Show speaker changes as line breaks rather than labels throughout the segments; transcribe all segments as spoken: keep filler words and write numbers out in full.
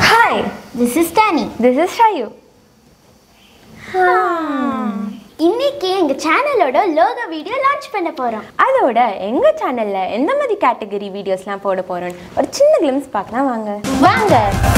Hi, this is Tanny.
This is Shayu.
இன்னைக்கு எங்க சேனலோட லோகோ வீடியோ லான்ச் பண்ண போறோம்.
அதோட எங்க சேனல்ல எந்த மாதிரி கேட்டகரி வீடியோஸ்லாம் போட போறோம் ஒரு சின்ன கிளிம்ஸ் பார்க்கலாம் வாங்க.
வாங்க.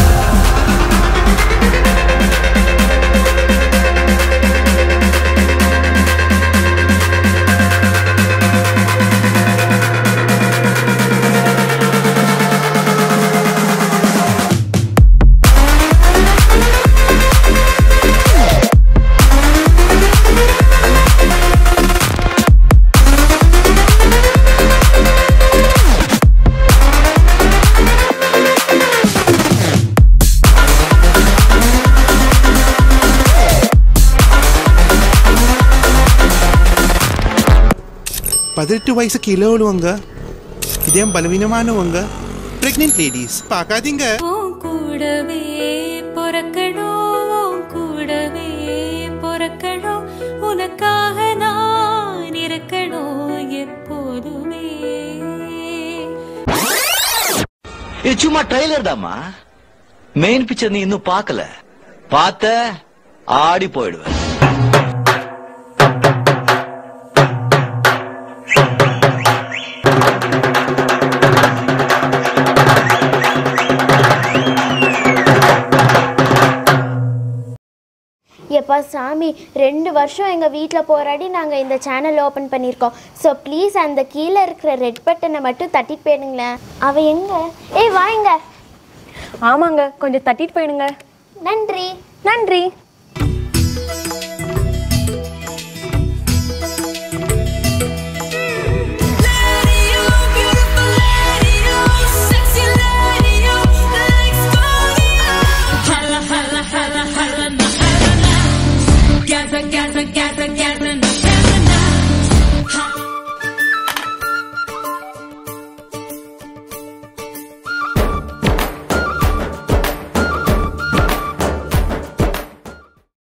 பதினெட்டு வயசு கீழே உள்ளவங்க இதயம் பலவீனமானவங்க பிரெக்னென்ட் லேடிஸ் பார்க்காதீங்க.
கூடவே பொறக்கணும் கூடவே பொறக்கணும் உனக்காக நான் இருக்கணும் எப்போதுமே.
இது சும்மா ட்ரைலர் தாமா, மெயின் பிக்சர் நீ இன்னும் பார்க்கல. பார்த்த ஆடி போயிடுவேன்.
எப்பா சாமி, ரெண்டு வருஷம் எங்கள் வீட்டில் போராடி நாங்கள் இந்த சேனல் ஓப்பன் பண்ணியிருக்கோம். ஸோ ப்ளீஸ் அந்த கீழே இருக்கிற ரெட் பட்டனை மட்டும் தட்டிட்டு போயிடுங்களேன். அவள் எங்கே? ஏய் வாங்க.
ஆமாங்க, கொஞ்சம் தட்டிட்டு போயிடுங்க.
நன்றி.
நன்றி.